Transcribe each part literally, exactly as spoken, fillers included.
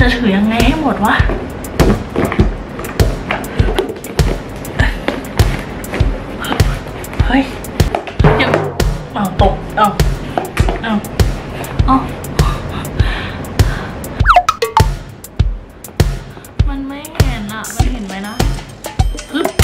จะถือยังไงให้หมดวะเฮ้ยยังเอาตกเอาเอาเอามันไม่เห็นอะมันเห็นไหมนะฮึบ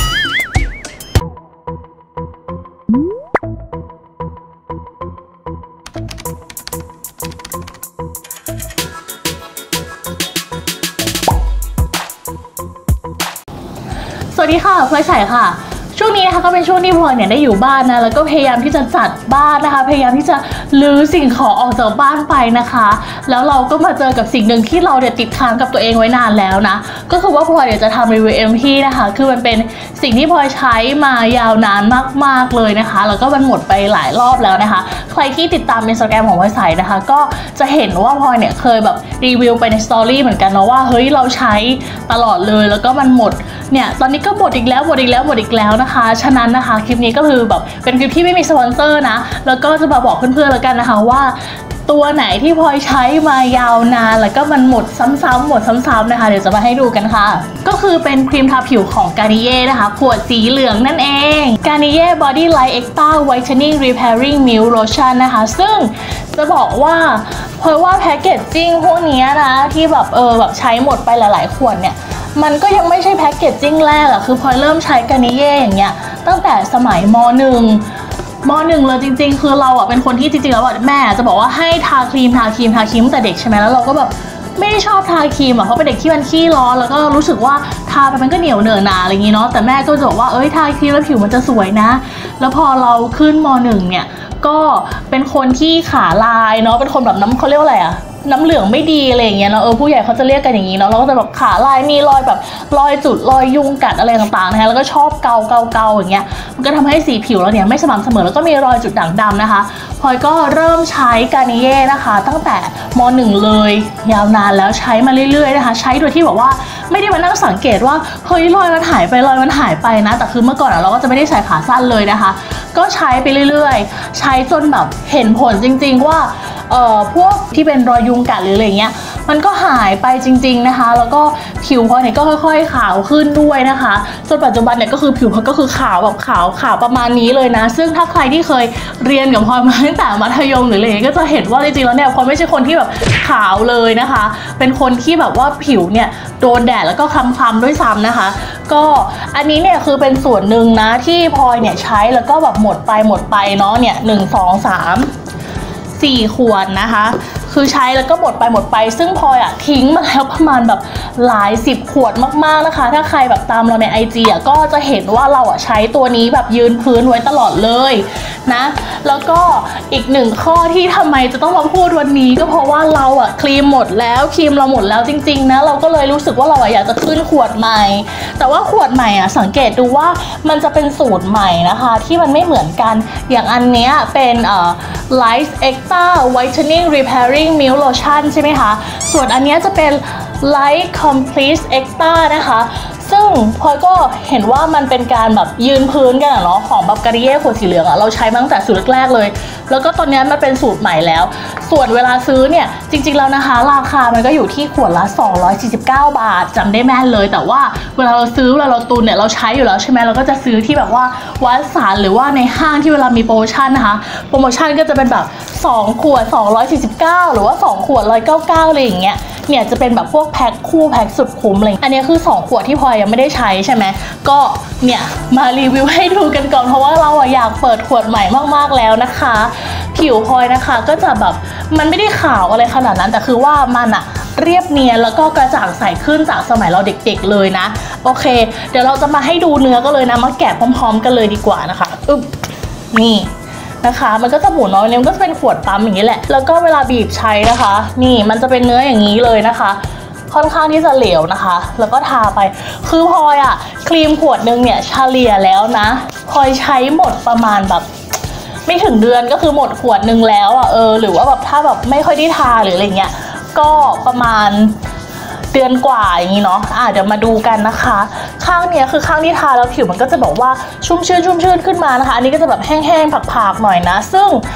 สวัสดีค่ะพลอยใสค่ะช่วงนี้นะคะก็เป็นช่วงที่พลอยเนี่ยได้อยู่บ้านนะแล้วก็พยายามที่จะจัดบ้านนะคะพยายามที่จะรื้อสิ่งของออกจากบ้านไปนะคะแล้วเราก็มาเจอกับสิ่งหนึ่งที่เราเนี่ยติดค้างกับตัวเองไว้นานแล้วนะก็คือว่าพลอยเนี่ยจะทำรีวิวเอ็มพีนะคะคือมันเป็นสิ่งที่พลอยใช้มายาวนานมากๆเลยนะคะแล้วก็มันหมดไปหลายรอบแล้วนะคะใครที่ติดตามอินสตาแกรมของพลอยใสนะคะก็จะเห็นว่าพลอยเนี่ยเคยแบบรีวิวไปในสตอรี่เหมือนกันเนาะว่าเฮ้ยเราใช้ตลอดเลยแล้วก็มันหมดเนี่ยตอนนี้ก็หมดอีกแล้วหมดอีกแล้วหมดอีกแล้วนะคะฉะนั้นนะคะคลิปนี้ก็คือแบบเป็นคลิปที่ไม่มีสปอนเซอร์นะแล้วก็จะมาบอกเพื่อนๆแล้วกันนะคะว่าตัวไหนที่พลอยใช้มายาวนานแล้วก็มันหมดซ้ำๆหมดซ้ำๆนะคะเดี๋ยวจะมาให้ดูกันค่ะก็คือเป็นครีมทาผิวของ Garnier นะคะขวดสีเหลืองนั่นเอง Garnier Body Light Extra Whitening Repairing Milk Lotion นะคะซึ่งจะบอกว่าพลอยว่าแพคเกจจิ้งพวกนี้นะที่แบบเออแบบใช้หมดไปหลายๆขวดเนี่ยมันก็ยังไม่ใช่แพคเกจจิ้งแรกอะคือพลอยเริ่มใช้ Garnier อย่างเงี้ยตั้งแต่สมัยม.หนึ่ง ม.หนึ่งเลยจริงๆคือเราอ่ะเป็นคนที่จริงๆแล้วแม่จะบอกว่าให้ทาครีมทาครีมทาครีมตั้งแต่เด็กใช่ไหมแล้วเราก็แบบไม่ได้ชอบทาครีมอ่ะเพราะเป็นเด็กที่มันขี้ร้อนแล้วก็รู้สึกว่าทาไปมันก็เหนียวเหนอะหนาอะไรอย่างงี้เนาะแต่แม่ก็จะบอกว่าเอ้ยทาครีมแล้วผิวมันจะสวยนะแล้วพอเราขึ้นม.หนึ่งเนี่ยก็เป็นคนที่ขาลายเนาะเป็นคนแบบน้ำเขาเรียกว่าอะไรอะน้ำเหลืองไม่ดีอะไรอย่างเงี้ยเนาะเออผู้ใหญ่เขาจะเรียกกันอย่างงี้เนาะเราก็จะแบบขาลายมีรอยแบบรอยจุดรอยยุงกัดอะไรต่างๆนะคะแล้วก็ชอบเกาเกาเกาอย่างเงี้ยมันก็ทำให้สีผิวเราเนี่ยไม่สม่ำเสมอแล้วก็มีรอยจุดด่างดำนะคะพลอยก็เริ่มใช้ Garnier นะคะตั้งแต่ม.หนึ่งเลยยาวนานแล้วใช้มาเรื่อยๆนะคะใช้โดยที่แบบว่าไม่ได้มานั่งสังเกตว่าเฮ้ยรอยมันหายไปรอยมันหายไปนะแต่คือเมื่อก่อนเราก็จะไม่ได้ใส่ขาสั้นเลยนะคะก็ใช้ไปเรื่อยๆใช้จนแบบเห็นผลจริงๆว่าเอ่อพวกที่เป็นรอยยุงกัดหรืออะไรเงี้ยมันก็หายไปจริงๆนะคะแล้วก็ผิวพลอยเนี่ยก็ค่อยๆขาวขึ้นด้วยนะคะจนปัจจุบันเนี่ยก็คือผิวพลอยก็คือขาวแบบขาวขาวประมาณนี้เลยนะซึ่งถ้าใครที่เคยเรียนกับพลอยมาตั้งแต่มัธยมหรืออะไรก็จะเห็นว่าจริงๆแล้วเนี่ยพลอยไม่ใช่คนที่แบบขาวเลยนะคะเป็นคนที่แบบว่าผิวเนี่ยโดนแดดแล้วก็คล้ำๆด้วยซ้ำนะคะก็อันนี้เนี่ยคือเป็นส่วนหนึ่งนะที่พลอยเนี่ยใช้แล้วก็แบบหมดไปหมดไปเนาะเนี่ยหนึ่งสองสามสี่ขวดนะคะคือใช้แล้วก็หมดไปหมดไปซึ่งพลอยอะทิ้งมาแล้วประมาณแบบหลายสิบขวดมากๆนะคะถ้าใครแบบตามเราใน ไอ จี อะก็จะเห็นว่าเราอะใช้ตัวนี้แบบยืนพื้นไว้ตลอดเลยนะแล้วก็อีกหนึ่งข้อที่ทำไมจะต้องมาพูดวันนี้ก็เพราะว่าเราอะครีมหมดแล้วครีมเราหมดแล้วจริงๆนะเราก็เลยรู้สึกว่าเราอะอยากจะขึ้นขวดใหม่แต่ว่าขวดใหม่อะสังเกตดูว่ามันจะเป็นสูตรใหม่นะคะที่มันไม่เหมือนกันอย่างอันเนี้ยเป็นเอ่อ Light Extra Whitening Repairing Milk Lotion ใช่ไหมคะส่วนอันนี้จะเป็น Light Complete Extra นะคะซึ่งพลอยก็เห็นว่ามันเป็นการแบบยืนพื้นกันเนาะของแบบ Garnier ขวดสีเหลืองอะเราใช้มาตั้งแต่สูตรแรกๆเลยแล้วก็ตอนนี้มันเป็นสูตรใหม่แล้วส่วนเวลาซื้อเนี่ยจริงๆแล้วนะคะราคามันก็อยู่ที่ขวดละสองร้อยสี่สิบเก้าบาทจำได้แม่นเลยแต่ว่าเวลาเราซื้อเวลาเราตุนเนี่ยเราใช้อยู่แล้วใช่ไหมเราก็จะซื้อที่แบบว่าวัดสารหรือว่าในห้างที่เวลามีโปรโมชั่นนะคะโปรโมชั่นก็จะเป็นแบบสองขวดสองร้อยสี่สิบเก้าหรือว่าสองขวดหนึ่งร้อยเก้าสิบเก้าอะไรอย่างเงี้ยเนี่ยจะเป็นแบบพวกแพ็คคู่แพ็คสุดคุ้มอะไรอันนี้คือสองขวดที่พลอยยังไม่ได้ใช้ใช่ไหมก็เนี่ยมารีวิวให้ดูกันก่อนเพราะว่าเราอยากเปิดขวดใหม่มากๆแล้วนะคะผิวพลอยนะคะก็จะแบบมันไม่ได้ขาวอะไรขนาดนั้นแต่คือว่ามันอะเรียบเนียนแล้วก็กระจ่างใสขึ้นจากสมัยเราเด็กๆเลยนะโอเคเดี๋ยวเราจะมาให้ดูเนื้อก็เลยนะมาแกะพร้อมๆกันเลยดีกว่านะคะอึ๊บนี่นะคะมันก็จะหมุนน้อยเนี่ยมันก็จะเป็นขวดปั๊มอย่างนี้แหละแล้วก็เวลาบีบใช้นะคะนี่มันจะเป็นเนื้ออย่างนี้เลยนะคะค่อนข้างที่จะเหลวนะคะแล้วก็ทาไปคือพลอยอะครีมขวดนึงเนี่ยเฉลี่ยแล้วนะพลอยใช้หมดประมาณแบบไม่ถึงเดือนก็คือหมดขวดนึงแล้วอะเออหรือว่าแบบถ้าแบบไม่ค่อยได้ทาหรืออะไรเงี้ยก็ประมาณเดือนกว่าอย่างนี้เนาะอ่ะเดี๋ยวมาดูกันนะคะข้างเนี้ยคือข้างที่ทาแล้วผิวมันก็จะบอกว่าชุ่มชื้นชุ่มชื้นขึ้นมานะคะอันนี้ก็จะแบบแห้งๆผักๆหน่อยนะซึ่ง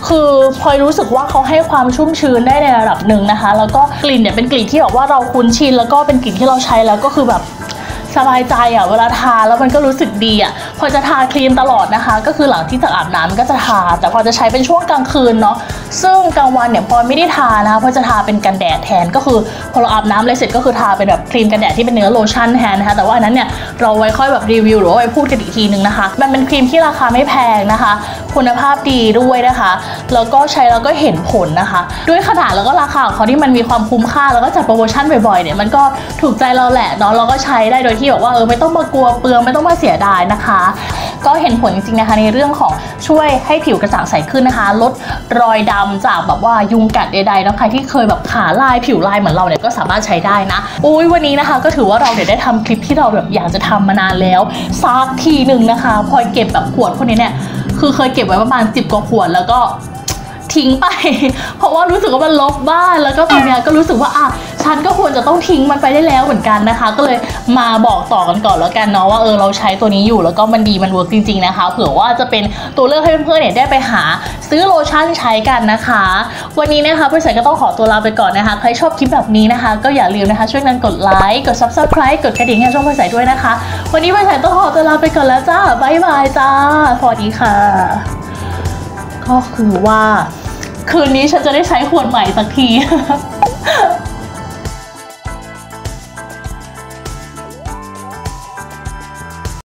คือพลอยรู้สึกว่าเขาให้ความชุ่มชื้นได้ในระดับหนึ่งนะคะแล้วก็กลิ่นเนี่ยเป็นกลิ่นที่แบบว่าเราคุ้นชินแล้วก็เป็นกลิ่นที่เราใช้แล้วก็คือแบบสบายใจอ่ะเวลาทาแล้วมันก็รู้สึกดีอ่ะพอจะทาครีมตลอดนะคะก็คือหลังที่จากอาบน้ำก็จะทาแต่พอจะใช้เป็นช่วงกลางคืนเนาะซึ่งกลางวันเนี่ยพอไม่ได้ทานะคะพอจะทาเป็นกันแดดแทนก็คือพอเราอาบน้ำอะไรเสร็จก็คือทาเป็นแบบครีมกันแดดที่เป็นเนื้อโลชั่นแทนนะคะแต่ว่าอันนั้นเนี่ยเราไว้ค่อยแบบรีวิวหรือว่าไว้พูดกันอีกทีนึงนะคะมันเป็นครีมที่ราคาไม่แพงนะคะคุณภาพดีด้วยนะคะแล้วก็ใช้แล้วก็เห็นผลนะคะด้วยขนาดแล้วก็ราคาของเขาที่มันมีความคุ้มค่าแล้วก็จัดโปรโมชั่นบ่อยๆเนี่ยมันก็ถูกใจเราแหละเนาะเราก็ใช้ได้โดยที่แบบว่าเออไม่ต้องมากลัวเปลืองไม่ต้องมาเสียดายนะคะก็เห็นผลจริงๆนะคะในเรื่องของช่วยให้ผิวกระจ่างใสขึ้นนะคะลดรอยดำจากแบบว่ายุงกัดใดๆแล้วใครที่เคยแบบขาลายผิวลายเหมือนเราเนี่ยก็สามารถใช้ได้นะอุ้ยวันนี้นะคะก็ถือว่าเราเนี่ยได้ทำคลิปที่เราแบบอยากจะทำมานานแล้วซักทีหนึ่งนะคะพลอยเก็บแบบขวดพวกนี้เนี่ยคือเคยเก็บไว้ประมาณสิบกว่าขวดแล้วก็ทิ้งไปเพราะว่ารู้สึกว่ามันรกบ้านแล้วก็ตอนนี้ก็รู้สึกว่าอ่ะฉันก็ควรจะต้องทิ้งมันไปได้แล้วเหมือนกันนะคะก็เลยมาบอกต่อกันก่อนแล้วกันเนาะว่าเออเราใช้ตัวนี้อยู่แล้วก็มันดีมันเวิร์กจริงๆนะคะเผื่อว่าจะเป็นตัวเลือกให้เพื่อนๆเนี่ยได้ไปหาซื้อโลชั่นใช้กันนะคะวันนี้นะคะพี่สายก็ต้องขอตัวลาไปก่อนนะคะใครชอบคลิปแบบนี้นะคะก็อย่าลืมนะคะช่วยกันกดไลค์กด ซับสไครบ์ กดกระดิ่งให้ช่องพี่สายด้วยนะคะวันนี้พี่สายต้องขอตัวลาไปก่อนแล้วจ้าบ๊ายบายจ้าสวัสดีค่ะก็คือว่าคืนนี้ฉันจะได้ใช้ขวดใหม่สักที